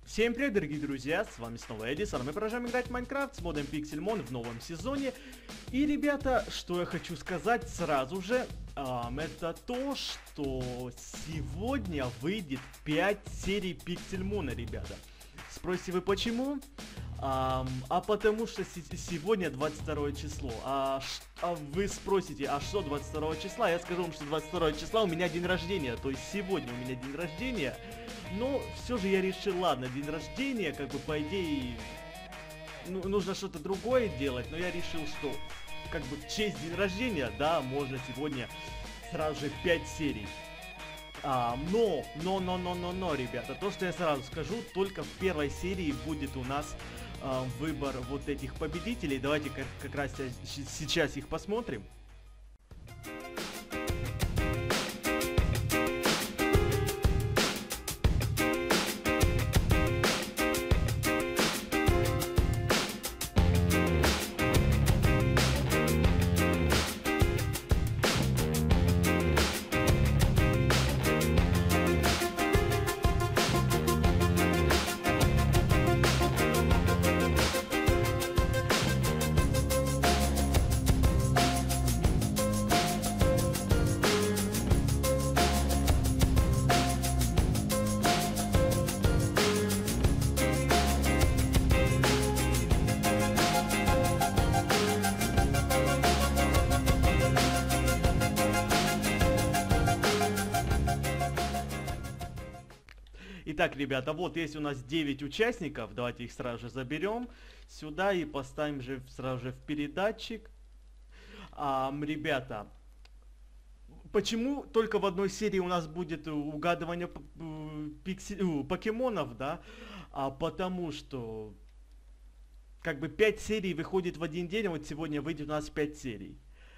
Всем привет, дорогие друзья, с вами снова Эдисон, мы продолжаем играть в Майнкрафт с модом Pixelmon в новом сезоне. И, ребята, что я хочу сказать сразу же, это то, что сегодня выйдет 5 серий Pixelmon, ребята. Спросите вы почему? Потому что сегодня 22 число. Вы спросите, а что 22 числа? Я скажу вам, что 22 числа у меня день рождения, то есть сегодня у меня день рождения. Но все же я решил, ладно, день рождения, как бы по идее, нужно что-то другое делать, но я решил, что как бы в честь день рождения, да, можно сегодня сразу же 5 серий. Но, ребята, то, что я сразу скажу, только в первой серии будет у нас выбор вот этих победителей. Давайте как раз сейчас их посмотрим. Итак, ребята, вот есть у нас 9 участников. Давайте их сразу же заберем сюда и поставим же сразу же в передатчик. Ребята, почему только в одной серии у нас будет угадывание покемонов, да? Потому что как бы 5 серий выходит в один день, а вот сегодня выйдет у нас 5 серий.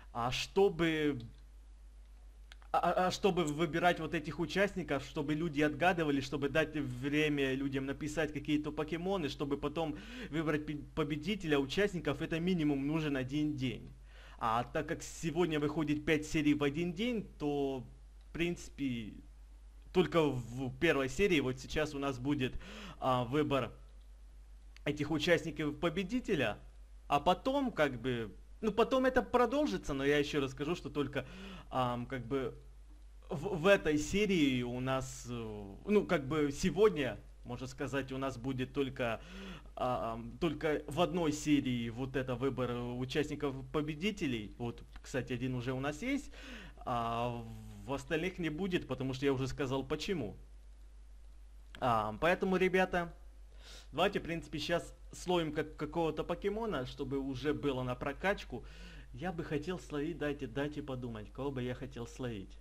Чтобы выбирать вот этих участников, чтобы люди отгадывали, чтобы дать время людям написать какие-то покемоны, чтобы потом выбрать победителя, участников, это минимум нужен один день. А так как сегодня выходит 5 серий в один день, то, в принципе, только в первой серии, вот сейчас у нас будет выбор этих участников победителя, а потом, как бы, потом это продолжится, но я еще расскажу, что только, как бы, в этой серии у нас, сегодня, можно сказать, у нас будет только в одной серии вот это выбор участников победителей. Вот, кстати, один уже у нас есть, а в остальных не будет, потому что я уже сказал почему. Поэтому, ребята, давайте, в принципе, сейчас словим какого-то покемона, чтобы уже было на прокачку. Я бы хотел словить, дайте подумать, кого бы я хотел словить.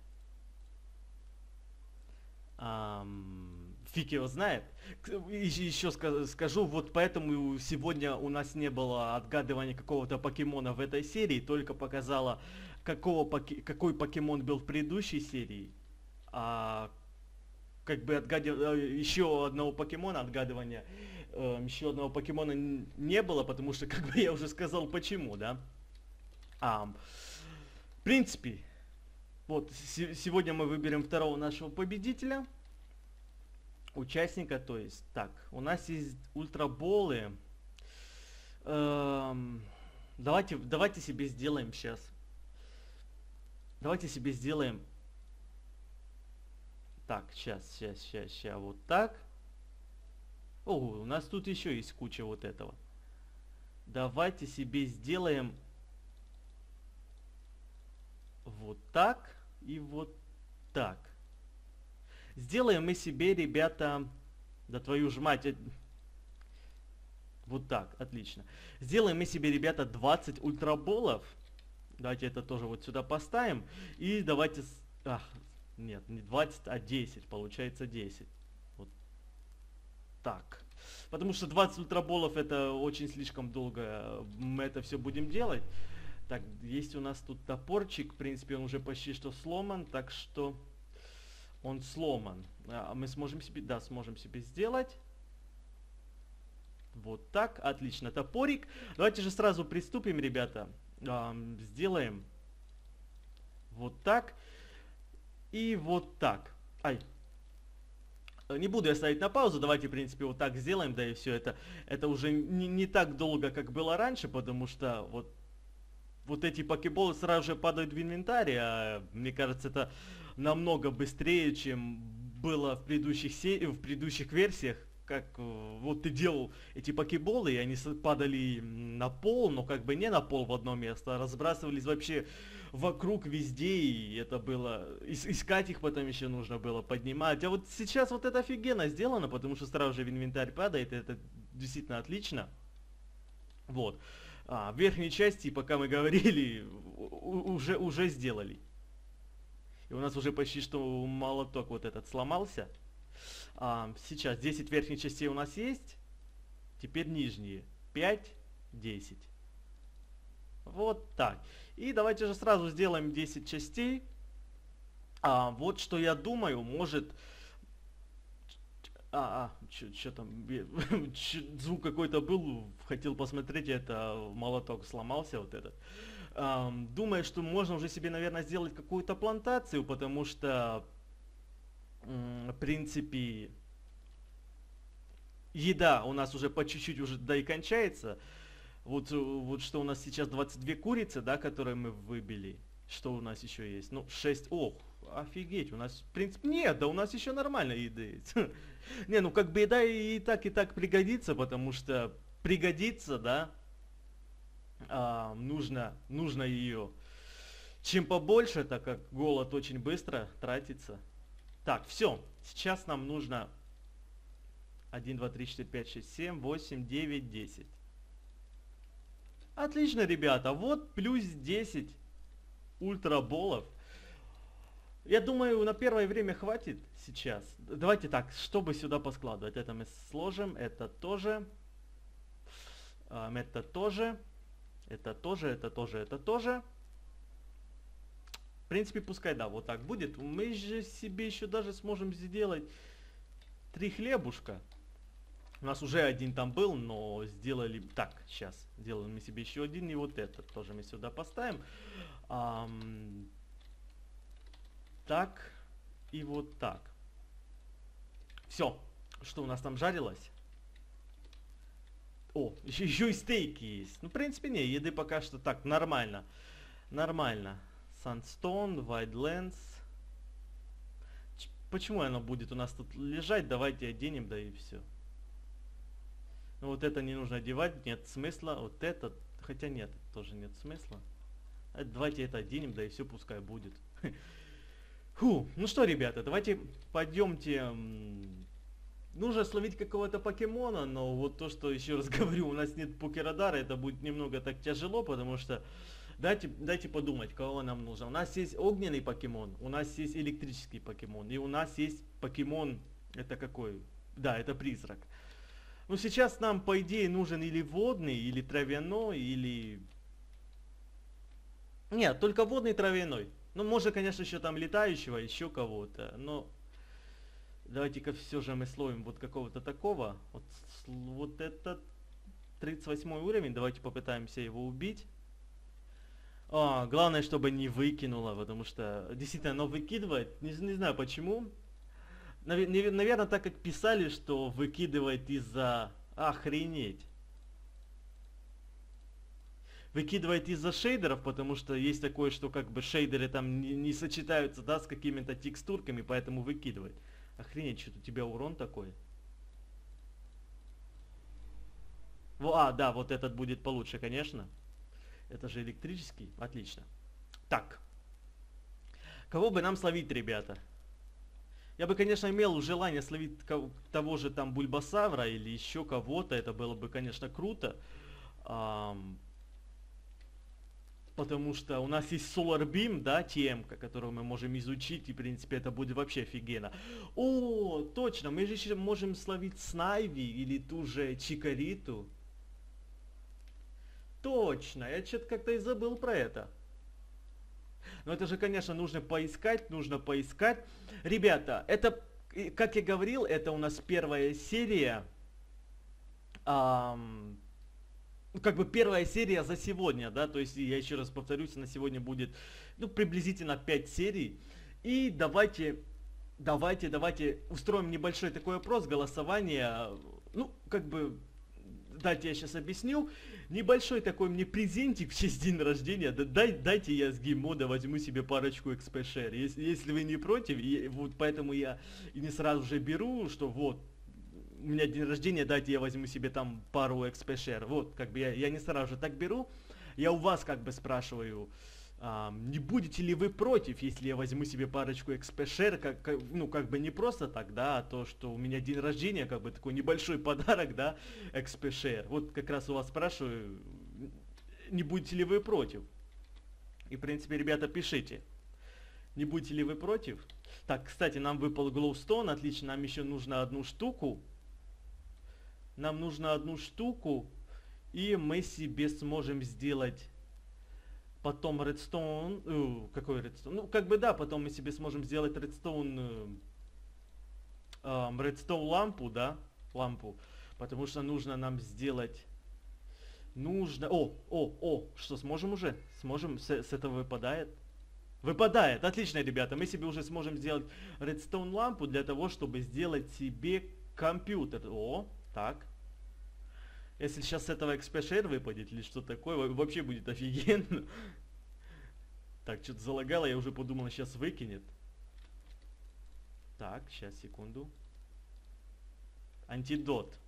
Фиг его знает. Еще скажу, вот поэтому сегодня у нас не было отгадывания какого-то покемона в этой серии, только показала, какой покемон был в предыдущей серии. Как бы еще одного покемона отгадывания, еще одного покемона не было, потому что, как бы я уже сказал, почему, да. В принципе, вот сегодня мы выберем второго нашего победителя, участника, то есть, так, у нас есть ультраболы. Давайте себе сделаем сейчас. Давайте себе сделаем. Так, сейчас, вот так. О, у нас тут еще есть куча вот этого. Давайте себе сделаем вот так и вот так. Сделаем мы себе, ребята, да твою ж мать, вот так, отлично. Сделаем мы себе, ребята, 20 ультраболов. Давайте это тоже вот сюда поставим. И давайте, нет, не 20, а 10, получается 10. Вот так. Потому что 20 ультраболов это очень слишком долго, мы это все будем делать. Так, есть у нас тут топорчик, в принципе, он уже почти что сломан, так что он сломан. Мы сможем себе сделать. Вот так, отлично, топорик. Давайте же сразу приступим, ребята. Сделаем вот так и вот так. Ай. Не буду я ставить на паузу, давайте, в принципе, вот так сделаем, да и все. Это уже не так долго, как было раньше, потому что вот эти покеболы сразу же падают в инвентарь, а мне кажется, это намного быстрее, чем было в в предыдущих версиях. Как вот ты делал эти покеболы, и они падали на пол, но как бы не на пол в одно место, а разбрасывались вообще вокруг везде, и это было... Искать их потом еще нужно было поднимать. А вот сейчас вот это офигенно сделано, потому что сразу же в инвентарь падает, и это действительно отлично. Вот. В верхней части, пока мы говорили, уже сделали. И у нас уже почти что молоток вот этот сломался. Сейчас 10 верхних частей у нас есть. Теперь нижние. 5, 10. Вот так. И давайте же сразу сделаем 10 частей. Вот что я думаю, может... Что там? Звук какой-то был, хотел посмотреть, это молоток сломался вот этот. Думаю, что можно уже себе, наверное, сделать какую-то плантацию, потому что, в принципе, еда у нас уже по чуть-чуть уже да и кончается. Вот что у нас сейчас 22 курицы, да, которые мы выбили. Что у нас еще есть? Ну, 6. Ох, офигеть, у нас, в принципе, нет, да у нас еще нормально еды есть. Не, ну как бы еда и так пригодится, потому что пригодится, да, нужно ее чем побольше, так как голод очень быстро тратится. Так, все, сейчас нам нужно 1, 2, 3, 4, 5, 6, 7, 8, 9, 10. Отлично, ребята, вот плюс 10 ультраболов. Я думаю, на первое время хватит сейчас. Давайте так, чтобы сюда поскладывать. Это мы сложим, это тоже. Это тоже. Это тоже, это тоже, это тоже. В принципе, пускай, да, вот так будет. Мы же себе еще даже сможем сделать 3 хлебушка. У нас уже один там был, но сделали... Так, сейчас сделаем мы себе еще один. И вот этот тоже мы сюда поставим. Так. И вот так. Все. Что у нас там жарилось? О, еще и стейки есть. Ну, в принципе, не, еды пока что так, нормально. Нормально. Sandstone, Wildlands. Почему оно будет у нас тут лежать? Давайте оденем, да и все. Ну, вот это не нужно одевать, нет смысла. Вот это, хотя нет, тоже нет смысла. Давайте это оденем, да и все пускай будет. Фу, ну что, ребята, давайте пойдемте... Нужно словить какого-то покемона, но вот то, что, еще раз говорю, у нас нет покерадара, это будет немного так тяжело, потому что... Дайте подумать, кого нам нужно. У нас есть огненный покемон, у нас есть электрический покемон, и у нас есть покемон... Это какой? Да, это призрак. Ну, сейчас нам, по идее, нужен или водный, или травяной, или... Нет, только водный травяной. Ну, может, конечно, еще там летающего, еще кого-то, но... Давайте-ка все же мы словим вот какого-то такого. Вот этот 38 уровень. Давайте попытаемся его убить. Главное, чтобы не выкинуло, потому что действительно оно выкидывает. Не знаю почему. Наверное, так как писали, что выкидывает из-за... Охренеть. Выкидывает из-за шейдеров, потому что есть такое, что как бы шейдеры там не сочетаются, да, с какими-то текстурками, поэтому выкидывает. Охренеть, что-то у тебя урон такой. Да, вот этот будет получше, конечно. Это же электрический. Отлично. Так. Кого бы нам словить, ребята? Я бы, конечно, имел желание словить того же там Бульбасавра или еще кого-то. Это было бы, конечно, круто. Потому что у нас есть Solar Beam, да, темка, которую мы можем изучить, и, в принципе, это будет вообще офигенно. О, точно, мы же еще можем словить Снайви или ту же Чикариту. Точно, я что-то как-то и забыл про это. Но это же, конечно, нужно поискать, Ребята, это, как я говорил, это у нас первая серия. Как бы первая серия за сегодня, да, то есть я еще раз повторюсь, на сегодня будет, ну, приблизительно 5 серий. И давайте давайте устроим небольшой такой опрос, голосование. Ну, как бы, дайте я сейчас объясню. Небольшой такой мне презентик в честь день рождения. Дайте я с гейммода возьму себе парочку XP Share. Если вы не против, вот поэтому я и не сразу же беру, что вот, у меня день рождения, дайте я возьму себе там пару XP Share. Вот, как бы я не сразу же так беру. Я у вас как бы спрашиваю, не будете ли вы против, если я возьму себе парочку XP Share, ну, как бы не просто так, да, а то, что у меня день рождения, как бы такой небольшой подарок, да, XP Share. Вот как раз у вас спрашиваю, не будете ли вы против. И, в принципе, ребята, пишите, не будете ли вы против. Так, кстати, нам выпал Glowstone, отлично, нам еще нужно одну штуку. Нам нужно одну штуку, и мы себе сможем сделать потом Redstone. Какой Redstone? Ну, как бы да, потом мы себе сможем сделать Redstone, Redstone лампу, да, лампу. Потому что нужно нам сделать... Нужно... Что, сможем уже? Сможем? С этого выпадает? Выпадает. Отлично, ребята. Мы себе уже сможем сделать Redstone лампу для того, чтобы сделать себе компьютер. О, так. Если сейчас с этого XP Share выпадет или что такое, вообще будет офигенно. Так, что-то залагало, я уже подумал, сейчас выкинет. Так, сейчас, секунду. Антидот.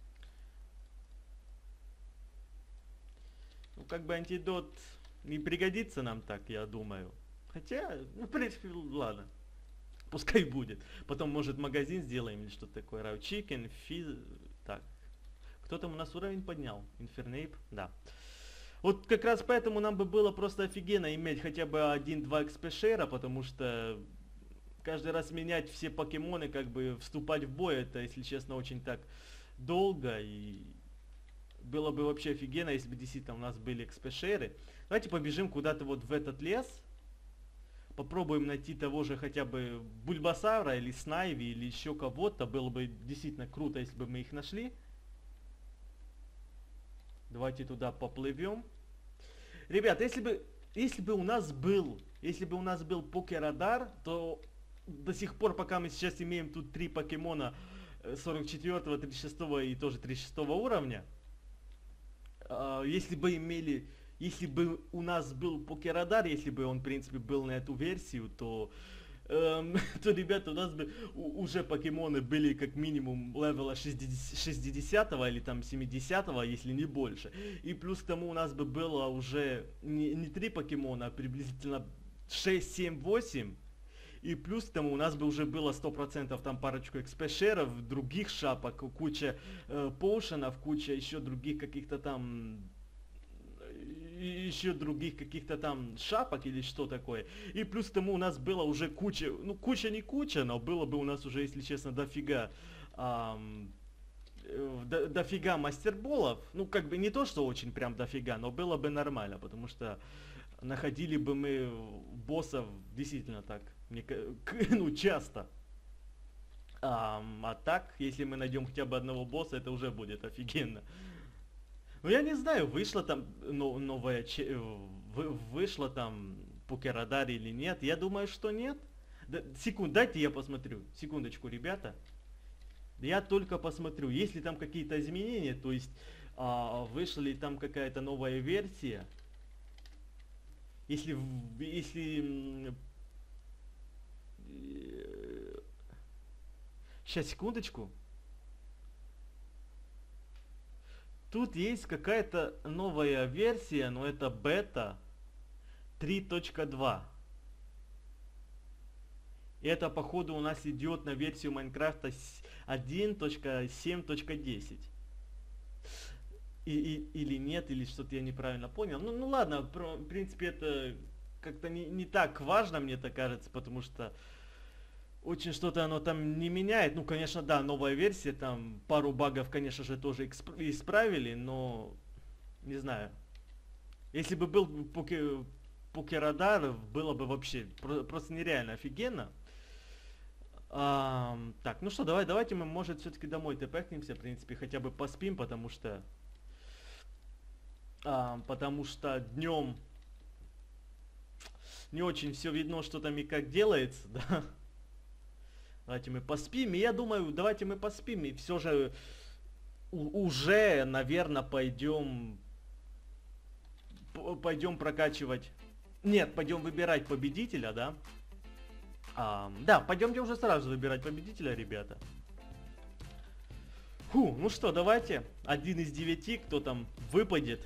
Ну, как бы антидот не пригодится нам так, я думаю. Хотя, ну, в принципе, ладно. Пускай будет. Потом, может, магазин сделаем или что-то такое. Raw Chicken, Fizz... Так. Кто там у нас уровень поднял? Infernape? Да. Вот как раз поэтому нам бы было просто офигенно иметь хотя бы 1-2 XP Share, потому что каждый раз менять все покемоны, как бы вступать в бой, это, если честно, очень так долго. И было бы вообще офигенно, если бы действительно у нас были XP Share. Давайте побежим куда-то вот в этот лес. Попробуем найти того же хотя бы Бульбасара или Снайви или еще кого-то. Было бы действительно круто, если бы мы их нашли. Давайте туда поплывем. Ребята, если бы у нас был покерадар, то до сих пор, пока мы сейчас имеем тут 3 покемона 44, 36 и тоже 36 уровня, если бы у нас был покерадар, если бы он, в принципе, был на эту версию, то, то, ребята, у нас бы уже покемоны были как минимум левела 60 или там 70, если не больше. И плюс к тому у нас бы было уже не 3 покемона, а приблизительно 6, 7, 8. И плюс к тому у нас бы уже было 100% там парочку XP-шеров, других шапок, куча поушенов, куча еще других каких-то там шапок или что такое. И плюс к тому у нас было уже куча, ну куча не куча, но было бы у нас уже, если честно, дофига мастерболов. Ну как бы не то, что очень прям дофига, но было бы нормально, потому что находили бы мы боссов действительно так, ну часто. А так, если мы найдем хотя бы одного босса, это уже будет офигенно. Ну я не знаю, вышла там вышла там покерадар или нет. Я думаю, что нет. Дайте я посмотрю. Секундочку, ребята. Я только посмотрю. Если там какие-то изменения, то есть вышла ли там какая-то новая версия. Если сейчас, секундочку. Тут есть какая-то новая версия, но это бета 3.2. И это, походу, у нас идет на версию Майнкрафта 1.7.10. Или нет, или что-то я неправильно понял. Ну ладно, в принципе, это как-то не так важно, мне так кажется, потому что очень что-то оно там не меняет. Ну, конечно, да, новая версия, там пару багов, конечно же, тоже исправили, но не знаю. Если бы был покерадар, было бы вообще просто нереально офигенно. Так, ну что, давайте мы, может, все-таки домой тэпэкнемся, в принципе, хотя бы поспим, потому что днем не очень все видно, что там и как делается, да. Давайте мы поспим. И я думаю, давайте мы поспим. И все же уже, наверное, пойдем прокачивать. Нет, пойдем выбирать победителя, да? Да, пойдемте уже сразу выбирать победителя, ребята. Ну что, давайте. 1 из 9, кто там выпадет.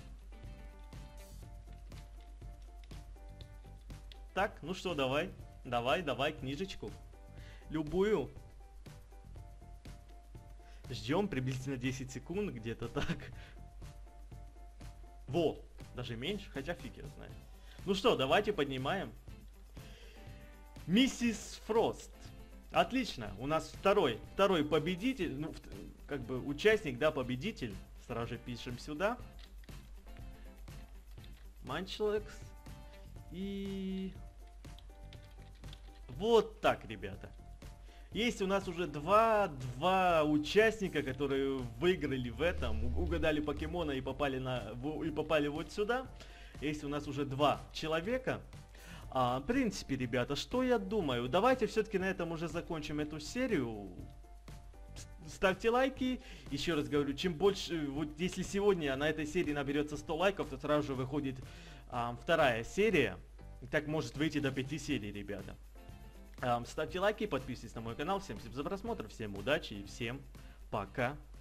Так, ну что, давай. Давай, книжечку. Любую. Ждем приблизительно 10 секунд, где-то так. Во, даже меньше, хотя фиг я знаю. Ну что, давайте поднимаем. Миссис Фрост. Отлично, у нас второй победитель, ну, как бы участник, да, победитель. Сразу же пишем сюда. Манчлекс. И... вот так, ребята. Есть у нас уже два участника, которые выиграли в этом, угадали покемона и попали вот сюда. Есть у нас уже 2 человека. В принципе, ребята, что я думаю? Давайте все-таки на этом уже закончим эту серию. Ставьте лайки. Еще раз говорю, чем больше, вот если сегодня на этой серии наберется 100 лайков, то сразу же выходит 2-я серия. И так может выйти до 5 серий, ребята. Ставьте лайки, подписывайтесь на мой канал. Всем спасибо за просмотр, всем удачи и всем пока.